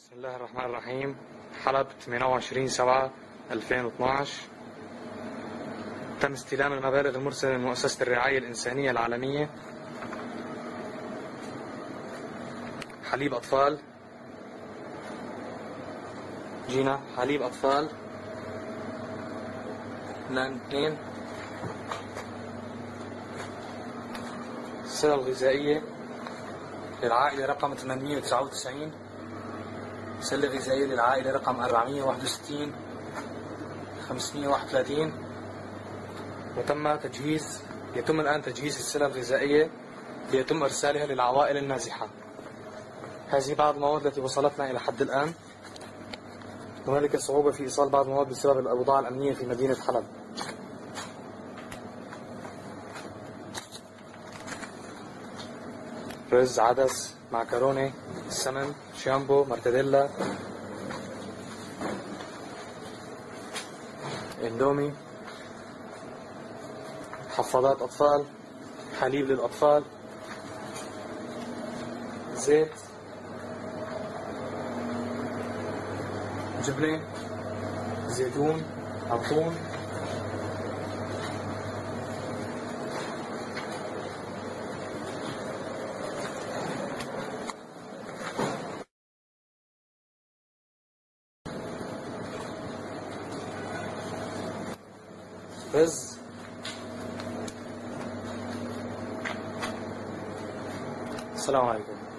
بسم الله الرحمن الرحيم. حلب 28/7/2012. تم استلام المبالغ المرسلة من مؤسسة الرعاية الإنسانية العالمية. حليب أطفال، جينا حليب أطفال لان 2. السلة الغذائية للعائلة رقم 899، سلة غذائية للعائلة رقم 461 531. يتم الآن تجهيز السلة الغذائية ليتم إرسالها للعوائل النازحة. هذه بعض المواد التي وصلتنا إلى حد الآن. هنالك صعوبة في إيصال بعض المواد بسبب الأوضاع الأمنية في مدينة حلب. رز، عدس، معكرونة، سمن، شامبو، مرتديلا، اندومي، حفاضات أطفال، حليب للأطفال، زيت، جبنة، زيتون، عطون، رز. السلام عليكم.